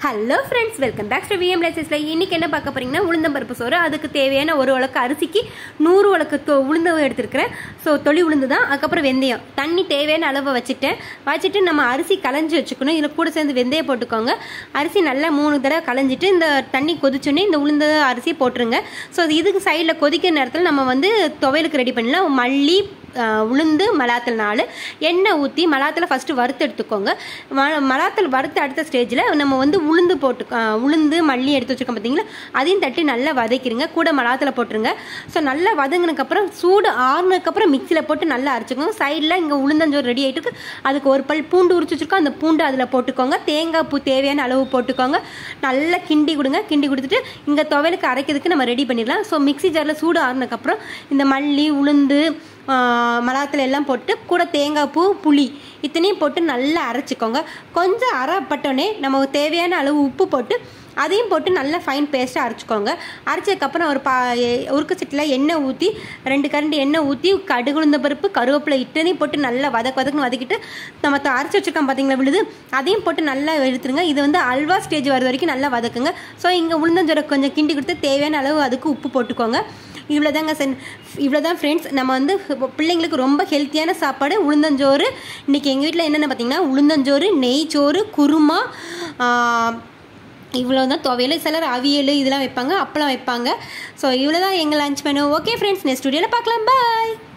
Hello friends, welcome back to VM லைசஸில். இன்றைக்கி என்ன பார்க்க போகிறீங்கன்னா, உளுந்தம்பருப்பு சோறு. அதுக்கு தேவையான ஒரு உலக்கு அரிசிக்கு 100 உலக்கு உளுந்து எடுத்துருக்கிறேன். ஸோ தொளி உளுந்து தான். அதுக்கப்புறம் வெந்தயம், தண்ணி தேவையான அளவை வச்சுட்டு நம்ம அரிசி களைஞ்சி வச்சுக்கணும். இதில் கூட சேர்ந்து வெந்தயம் போட்டுக்கோங்க. அரிசி நல்லா 3 தடவை களைஞ்சிட்டு இந்த தண்ணி கொதிச்சோன்னே இந்த உளுந்து அரிசி போட்டுருங்க. ஸோ இதுக்கு சைடில் கொதிக்கிற நேரத்தில் நம்ம துவையலுக்கு ரெடி பண்ணலாம். மல்லி, உளுந்து, மலாத்தல் 4 எண்ணெய் ஊற்றி மலாத்தில் ஃபஸ்ட்டு வறுத்து எடுத்துக்கோங்க. மலாத்தல் வறுத்து அடுத்த ஸ்டேஜில் நம்ம உளுந்து மல்லி எடுத்து வச்சுருக்கோம் பார்த்தீங்களா, அதையும் தட்டி நல்லா வதக்கிடுங்க. கூட மலாத்தில் போட்டுருங்க. ஸோ நல்லா வதங்கினதுக்கப்புறம் சூடு ஆறுனதுக்கப்புறம் மிக்சியில் போட்டு நல்லா அரைச்சிக்கோங்க. சைடில் இங்கே உளுந்தஞ்சோறு ரெடி ஆகிட்டு அதுக்கு ஒரு பல் பூண்டு உரிச்சு வச்சுருக்கோம். அந்த பூண்டு அதில் போட்டுக்கோங்க. தேங்காய் பூ தேவையான அளவு போட்டுக்கோங்க. நல்லா கிண்டி கொடுங்க. கிண்டி கொடுத்துட்டு இங்கே துவையலுக்கு அரைக்கிறதுக்கு நம்ம ரெடி பண்ணிடலாம். ஸோ மிக்சி ஜாரில் சூடு ஆறுனதுக்கப்புறம் இந்த மல்லி, உளுந்து, மலாத்தில் எல்லாம் போட்டு கூட தேங்காய் பூ, புளி இத்தனையும் போட்டு நல்லா அரைச்சிக்கோங்க. கொஞ்சம் அரைப்பட்டோன்னே நம்ம தேவையான அளவு உப்பு போட்டு அதையும் போட்டு நல்லா ஃபைன் பேஸ்ட்டாக அரைச்சிக்கோங்க. அரைச்சதுக்கப்புறம் உருக்கு சட்டியில் எண்ணெய் ஊற்றி 2 கரண்டி எண்ணெய் ஊற்றி கடுகு, உளுந்த பருப்பு, கருவேப்பிலை இட்டனையும் போட்டு நல்லா வதக்கிட்டு நம்ம அரைச்சி வச்சுருக்கோம் பார்த்தீங்களா விழுது, அதையும் போட்டு நல்லா எடுத்துருங்க. இது அல்வா ஸ்டேஜ் வர வரைக்கும் நல்லா வதக்குங்க. ஸோ இங்கே உளுந்தஞ்சோரை கொஞ்சம் கிண்டி கொடுத்து தேவையான அளவு அதுக்கு உப்பு போட்டுக்கோங்க. இவ்வளோதான் ஃப்ரெண்ட்ஸ். நம்ம பிள்ளைங்களுக்கு ரொம்ப ஹெல்த்தியான சாப்பாடு உளுந்தஞ்சோறு. இன்றைக்கி எங்கள் வீட்டில் என்னென்ன பார்த்தீங்கன்னா, உளுந்தஞ்சோறு, நெய் சோறு, குருமா, இவ்வளோ தான். துவையல், சிலர் அவியல் இதெல்லாம் வைப்பாங்க, அப்பளம் வைப்பாங்க. ஸோ இவ்வளோ தான் எங்கள் lunch menu. Okay friends, next வீடியோவில் பார்க்கலாம். பாய்.